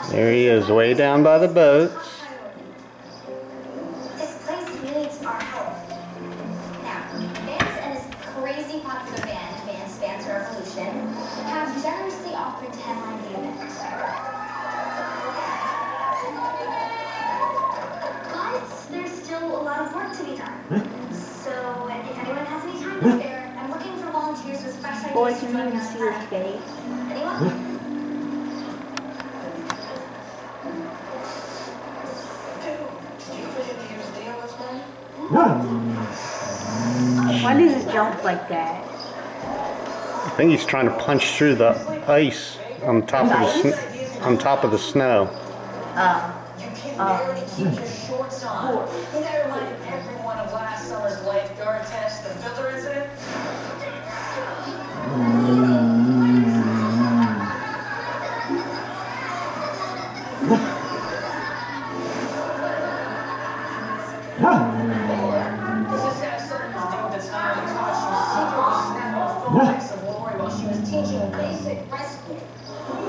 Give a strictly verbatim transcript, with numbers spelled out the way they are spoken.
There he is, way down by the boats. This place needs our help. Now, Vance and his crazy popular band, Vance Vance Revolution, have generously offered to headline the event. But there's still a lot of work to be done. So, if anyone has any time to spare, I'm looking for volunteers with fresh ideas. Boy, can you even see his face? Anyone? Why does it jump like that? I think he's trying to punch through the ice on top of the sn on top of the snow. Uh, You can uh, barely keep your shorts on. You that reminded everyone of last summer's lifeguard test, the filter incident? Does this have something to do with the time you taught you secretly snap off phone texts of Lori while she was teaching basic rescue?